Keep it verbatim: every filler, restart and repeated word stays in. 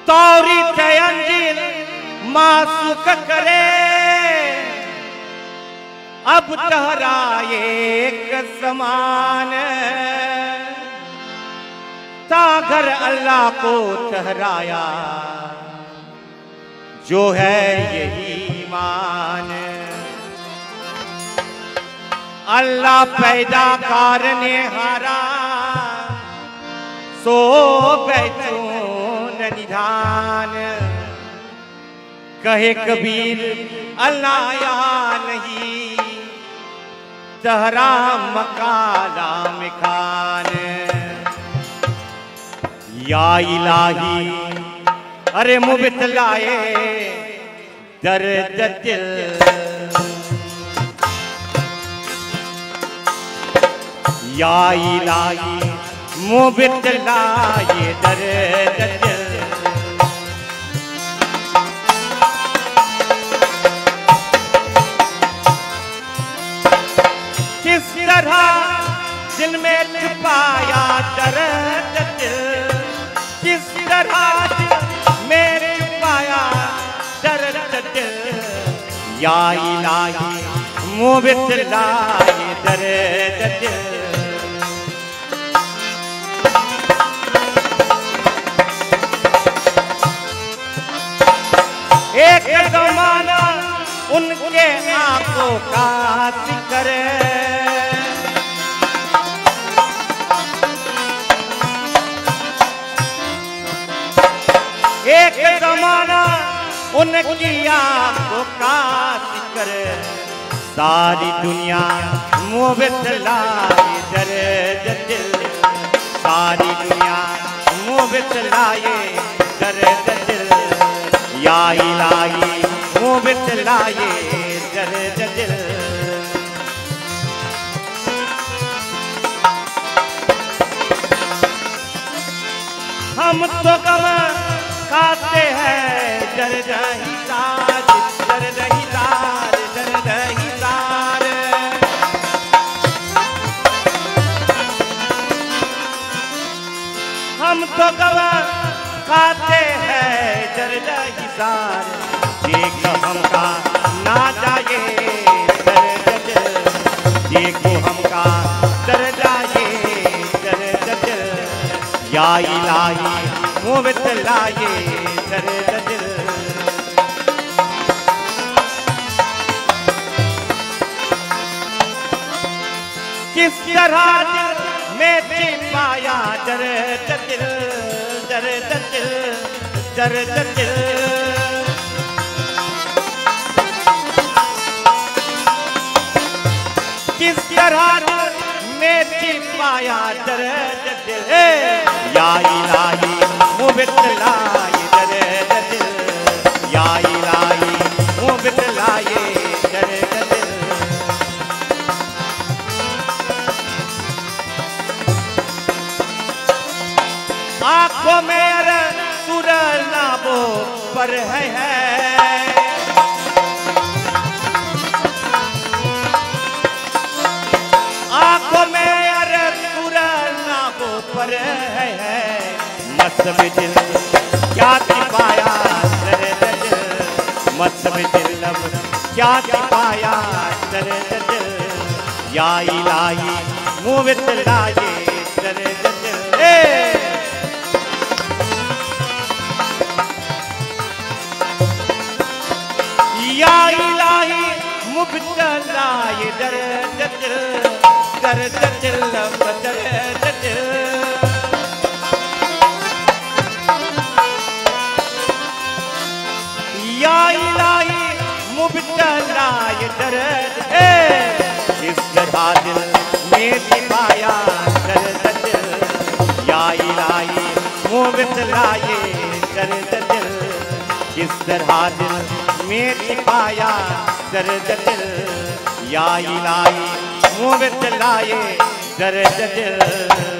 तौरी थे अंजील मासूक करे अब तहरा एक समान तागर अल्लाह को ठहराया जो है यही ईमान। अल्लाह पैदा कारने हारा सो बैठून निधान। कहे कबीर अल्लाह यहाँ नहीं तहरा मकाला में खान। या इलाही अरे मुबतलाए दर्द दिल या इलाही मुबतलाए दर्द दिल। किस तरह दिल में छुपाया दर्द दिल, किस तरह दिल में छुपाया दर्द दिल। या इलाही मुबतलाए दर्द दिल। एक जमाना उनके आंखों का जिक्र, एक जमाना उनकी आंखों का जिक्र। सारी दुनिया मुबतलाए दर्द दिल, सारी दुनिया मुबतलाए दर्द दिल। या इलाही मुबतलाए दर्द दिल। हम तो गम खाते हैं दर्द ही सार, दर्द ही सार, दर्द ही सार। हम तो गम खाते हैं दर्द ही सार। देखो हमका ना जाए दर्द दिल, देखो हमका दर्द आए दर्द दिल। या इलाही मुबतलाए दर्द दिल। किस तरह दिल में छिपाया दर्द दिल, दर्द दिल, दर्द दिल। किस तरह दिल में छिपाया दर्द दिल। या इलाही मुबतलाए दर्द दिल, या इलाही मुबतलाए दर्द दिल। आंखों में सूरज नाबो पर है, है। आंखों में सूरज नाबो पर है, है। मत में दिल क्या छिपाया दर्द दिल, मत में दिल अब क्या छिपाया दर्द दिल। या इलाही मुबतलाए दर्द दिल। या इलाही मुबतलाए दर्द दिल, दर्द दिल, दर्द दिल। या इलाही मुबतलाए दर्द दिल। किस तरह दिल में छिपाया दर्द दिल। या इलाही मुबतलाए दर्द दिल। किस तरह दिल में छिपाया दर्द दिल। या इलाही मुबतलाए दर्द दिल।